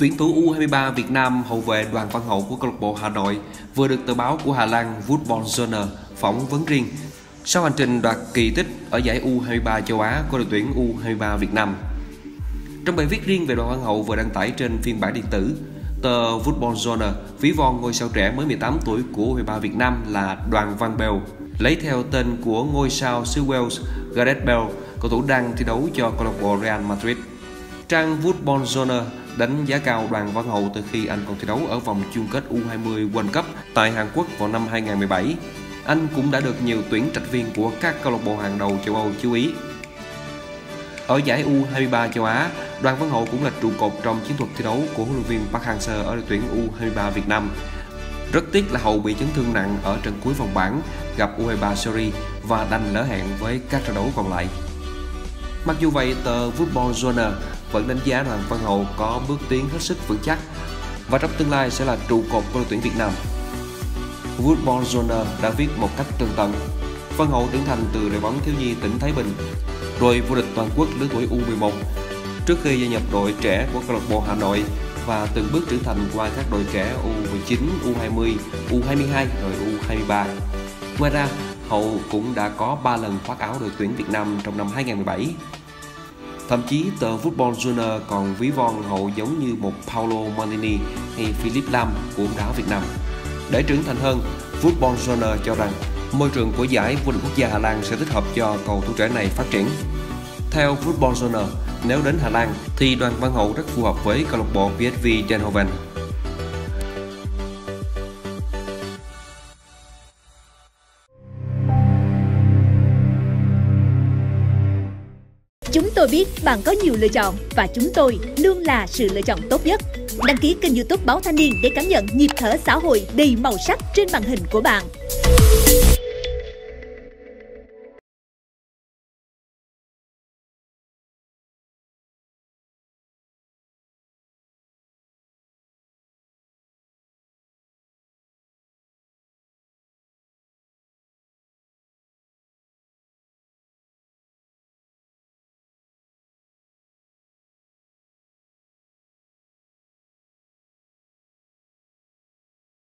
Tuyển thủ U23 Việt Nam hậu vệ Đoàn Văn Hậu của câu lạc bộ Hà Nội vừa được tờ báo của Hà Lan Voetbalzone phỏng vấn riêng sau hành trình đoạt kỳ tích ở giải U23 châu Á của đội tuyển U23 Việt Nam. Trong bài viết riêng về Đoàn Văn Hậu vừa đăng tải trên phiên bản điện tử, tờ Voetbalzone ví von ngôi sao trẻ mới 18 tuổi của U23 Việt Nam là Đoàn Văn Bale, lấy theo tên của ngôi sao xứ Wales Gareth Bale, cầu thủ đang thi đấu cho câu lạc bộ Real Madrid. Trang Voetbalzone đánh giá cao Đoàn Văn Hậu từ khi anh còn thi đấu ở vòng chung kết U20 World Cup tại Hàn Quốc vào năm 2017. Anh cũng đã được nhiều tuyển trạch viên của các câu lạc bộ hàng đầu châu Âu chú ý. Ở giải U23 châu Á, Đoàn Văn Hậu cũng là trụ cột trong chiến thuật thi đấu của huấn luyện viên Park Hang-seo ở đội tuyển U23 Việt Nam. Rất tiếc là Hậu bị chấn thương nặng ở trận cuối vòng bảng gặp U23 Seoul và đành lỡ hẹn với các trận đấu còn lại. Mặc dù vậy, tờ Voetbalzone vẫn đánh giá Đoàn Văn Hậu có bước tiến hết sức vững chắc và trong tương lai sẽ là trụ cột của đội tuyển Việt Nam. Voetbalzone đã viết một cách tường tận: Văn Hậu trưởng thành từ đội bóng thiếu nhi tỉnh Thái Bình, rồi vô địch toàn quốc lứa tuổi U11 trước khi gia nhập đội trẻ của câu lạc bộ Hà Nội và từng bước trưởng thành qua các đội trẻ U19, U20, U22 rồi U23. Ngoài ra, Hậu cũng đã có 3 lần khoác áo đội tuyển Việt Nam trong năm 2017. Thậm chí tờ Voetbalzone còn ví von Hậu giống như một Paolo Maldini hay Philipp Lahm của bóng đá Việt Nam. Để trưởng thành hơn, Voetbalzone cho rằng môi trường của giải vô địch quốc gia Hà Lan sẽ thích hợp cho cầu thủ trẻ này phát triển. Theo Voetbalzone, nếu đến Hà Lan thì Đoàn Văn Hậu rất phù hợp với câu lạc bộ PSV Eindhoven. Chúng tôi biết bạn có nhiều lựa chọn và chúng tôi luôn là sự lựa chọn tốt nhất. Đăng ký kênh YouTube Báo Thanh Niên để cảm nhận nhịp thở xã hội đầy màu sắc trên màn hình của bạn.